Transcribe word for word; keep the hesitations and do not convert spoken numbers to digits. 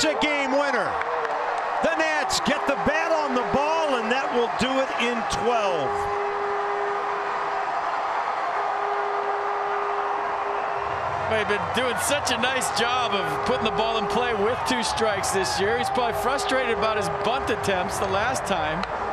That's a game winner. The Nats get the bat on the ball, and that will do it in twelve. They've been doing such a nice job of putting the ball in play with two strikes this year. He's probably frustrated about his bunt attempts the last time.